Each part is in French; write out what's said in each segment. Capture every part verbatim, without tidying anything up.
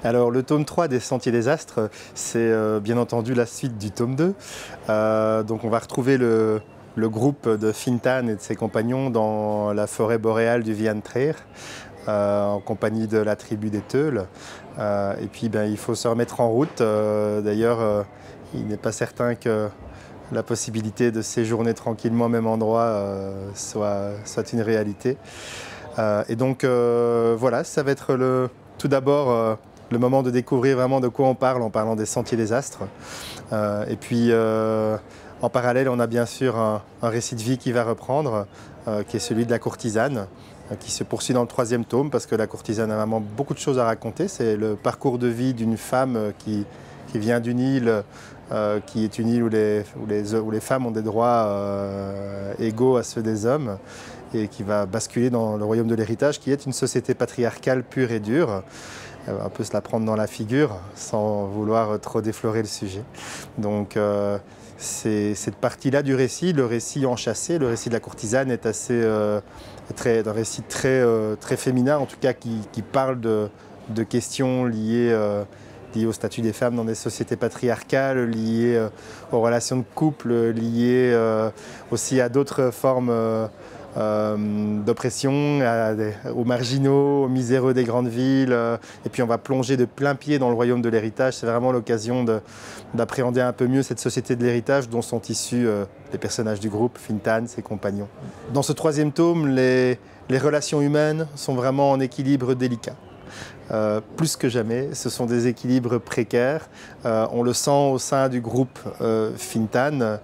Alors le tome trois des Sentiers des Astres, c'est euh, bien entendu la suite du tome deux. Euh, donc on va retrouver le, le groupe de Fintan et de ses compagnons dans la forêt boréale du Viantreer, euh, en compagnie de la tribu des Teules. Euh, et puis ben, il faut se remettre en route. Euh, D'ailleurs, euh, il n'est pas certain que la possibilité de séjourner tranquillement au même endroit euh, soit, soit une réalité. Euh, et donc euh, voilà, ça va être le, tout d'abord euh, le moment de découvrir vraiment de quoi on parle en parlant des Sentiers des Astres. Euh, et puis euh, en parallèle, on a bien sûr un, un récit de vie qui va reprendre, euh, qui est celui de la courtisane, euh, qui se poursuit dans le troisième tome, parce que la courtisane a vraiment beaucoup de choses à raconter. C'est le parcours de vie d'une femme qui, qui vient d'une île, euh, qui est une île où les, où les, où les femmes ont des droits euh, égaux à ceux des hommes, et qui va basculer dans le royaume de l'héritage, qui est une société patriarcale pure et dure. Elle va un peu se la prendre dans la figure, sans vouloir trop déflorer le sujet. Donc euh, c'est cette partie-là du récit, le récit enchâssé, le récit de la courtisane est assez, euh, très, un récit très, euh, très féminin, en tout cas qui, qui parle de, de questions liées, euh, liées au statut des femmes dans des sociétés patriarcales, liées euh, aux relations de couple, liées euh, aussi à d'autres formes euh, Euh, d'oppression, aux marginaux, aux miséreux des grandes villes. Euh, et puis on va plonger de plein pied dans le royaume de l'héritage. C'est vraiment l'occasion d'appréhender un peu mieux cette société de l'héritage dont sont issus euh, les personnages du groupe, Fintan, ses compagnons. Dans ce troisième tome, les, les relations humaines sont vraiment en équilibre délicat. Euh, plus que jamais, ce sont des équilibres précaires. Euh, on le sent au sein du groupe euh, Fintan,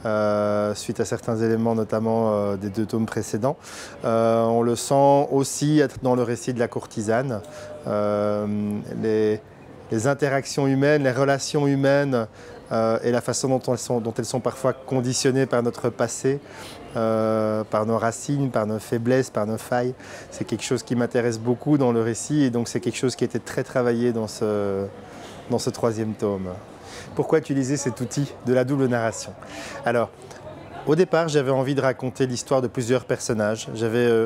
euh, suite à certains éléments, notamment euh, des deux tomes précédents. Euh, on le sent aussi dans le récit de la courtisane. Euh, les, les interactions humaines, les relations humaines euh, et la façon dont elles sont, dont elles sont parfois conditionnées par notre passé, Euh, par nos racines, par nos faiblesses, par nos failles. C'est quelque chose qui m'intéresse beaucoup dans le récit et donc c'est quelque chose qui a été très travaillé dans ce, dans ce troisième tome. Pourquoi utiliser cet outil de la double narration? Alors, au départ, j'avais envie de raconter l'histoire de plusieurs personnages. J'avais euh,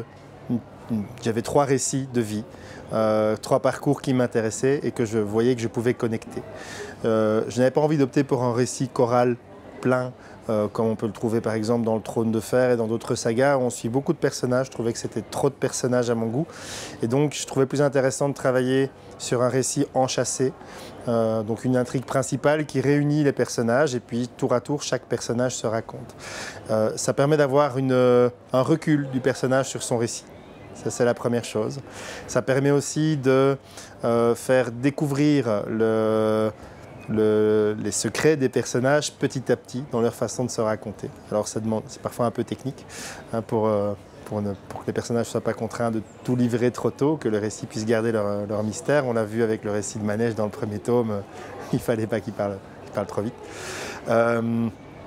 j'avais trois récits de vie, euh, trois parcours qui m'intéressaient et que je voyais que je pouvais connecter. Euh, je n'avais pas envie d'opter pour un récit choral plein, Euh, comme on peut le trouver par exemple dans le Trône de Fer et dans d'autres sagas, où on suit beaucoup de personnages. Je trouvais que c'était trop de personnages à mon goût. Et donc je trouvais plus intéressant de travailler sur un récit enchâssé, euh, donc une intrigue principale qui réunit les personnages et puis tour à tour chaque personnage se raconte. Euh, ça permet d'avoir un recul du personnage sur son récit. Ça, c'est la première chose. Ça permet aussi de euh, faire découvrir le... Le, les secrets des personnages petit à petit dans leur façon de se raconter. Alors ça demande, c'est parfois un peu technique hein, pour, euh, pour, ne, pour que les personnages ne soient pas contraints de tout livrer trop tôt, que le récit puisse garder leur, leur mystère. On l'a vu avec le récit de Manège dans le premier tome, il ne fallait pas qu'il parle, qu'il parle trop vite. Euh,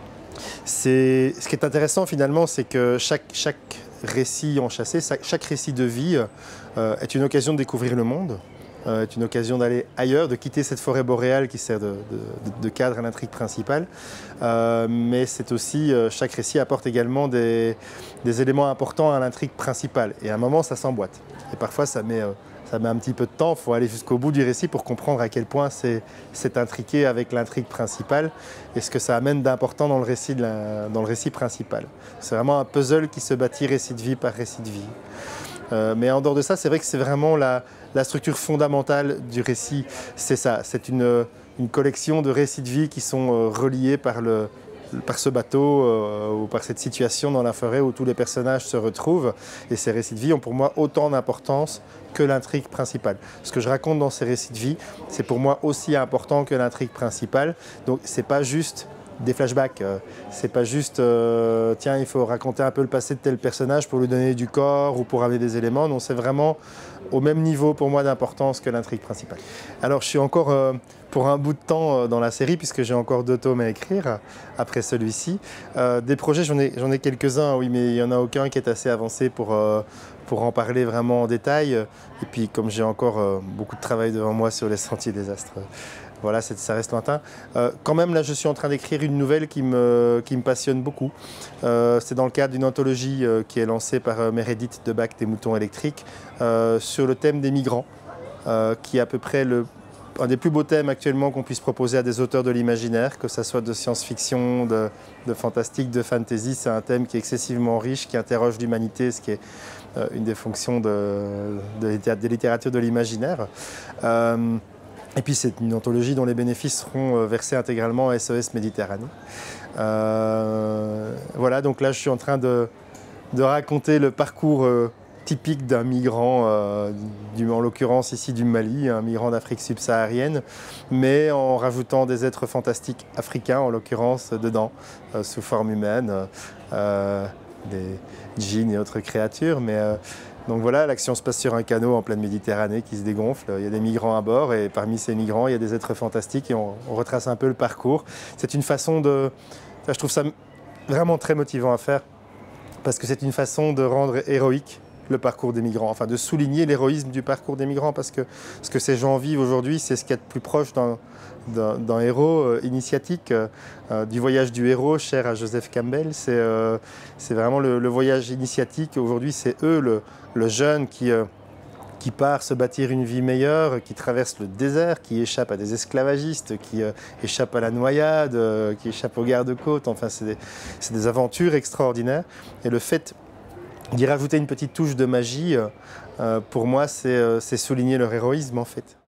c'est, ce qui est intéressant finalement, c'est que chaque, chaque récit enchâssé, chaque récit de vie euh, est une occasion de découvrir le monde. Euh, est une occasion d'aller ailleurs, de quitter cette forêt boréale qui sert de, de, de cadre à l'intrigue principale. Euh, mais c'est aussi, euh, chaque récit apporte également des, des éléments importants à l'intrigue principale. Et à un moment, ça s'emboîte. Et parfois, ça met, euh, ça met un petit peu de temps. Il faut aller jusqu'au bout du récit pour comprendre à quel point c'est intriqué avec l'intrigue principale et ce que ça amène d'important dans, le récit de la, dans le récit principal. C'est vraiment un puzzle qui se bâtit récit de vie par récit de vie. Euh, mais en dehors de ça, c'est vrai que c'est vraiment la, la structure fondamentale du récit. C'est ça, c'est une, une collection de récits de vie qui sont euh, reliés par, le, par ce bateau euh, ou par cette situation dans la forêt où tous les personnages se retrouvent. Et ces récits de vie ont pour moi autant d'importance que l'intrigue principale. Ce que je raconte dans ces récits de vie, c'est pour moi aussi important que l'intrigue principale. Donc c'est pas juste des flashbacks, euh, c'est pas juste euh, tiens, il faut raconter un peu le passé de tel personnage pour lui donner du corps ou pour amener des éléments. Non, c'est vraiment au même niveau pour moi d'importance que l'intrigue principale. Alors je suis encore euh, pour un bout de temps euh, dans la série puisque j'ai encore deux tomes à écrire après celui-ci. Euh, des projets, j'en ai, j'en ai quelques-uns, oui, mais il n'y en a aucun qui est assez avancé pour, euh, pour en parler vraiment en détail. Et puis comme j'ai encore euh, beaucoup de travail devant moi sur les Sentiers des Astres, voilà, ça reste lointain. Euh, quand même, là, je suis en train d'écrire une nouvelle qui me, qui me passionne beaucoup. Euh, c'est dans le cadre d'une anthologie euh, qui est lancée par euh, Meredith Debac des Moutons électriques euh, sur le thème des migrants, euh, qui est à peu près le un des plus beaux thèmes actuellement qu'on puisse proposer à des auteurs de l'imaginaire, que ce soit de science-fiction, de, de fantastique, de fantasy. C'est un thème qui est excessivement riche, qui interroge l'humanité, ce qui est euh, une des fonctions de, de, de littérature de l'imaginaire. Euh, et puis c'est une anthologie dont les bénéfices seront versés intégralement à S O S Méditerranée. Euh, voilà, donc là je suis en train de, de raconter le parcours euh, typique d'un migrant, euh, du, en l'occurrence ici du Mali, un migrant d'Afrique subsaharienne, mais en rajoutant des êtres fantastiques africains, en l'occurrence dedans, euh, sous forme humaine, euh, des djinns et autres créatures. Mais, euh, donc voilà, l'action se passe sur un canot en pleine Méditerranée qui se dégonfle. Il y a des migrants à bord et parmi ces migrants, il y a des êtres fantastiques et on, on retrace un peu le parcours. C'est une façon de... Je trouve ça vraiment très motivant à faire parce que c'est une façon de rendre héroïque le parcours des migrants, enfin de souligner l'héroïsme du parcours des migrants, parce que ce que ces gens vivent aujourd'hui, c'est ce qu'il y a de plus proche d'un d'un héros euh, initiatique, euh, du voyage du héros cher à Joseph Campbell. C'est euh, c'est vraiment le, le voyage initiatique. Aujourd'hui, c'est eux, le, le jeune qui, euh, qui part se bâtir une vie meilleure, qui traverse le désert, qui échappe à des esclavagistes, qui euh, échappe à la noyade, euh, qui échappe aux gardes-côtes. Enfin, c'est des, c'est des aventures extraordinaires. Et le fait d'y rajouter une petite touche de magie, euh, pour moi, c'est euh, souligner leur héroïsme en fait.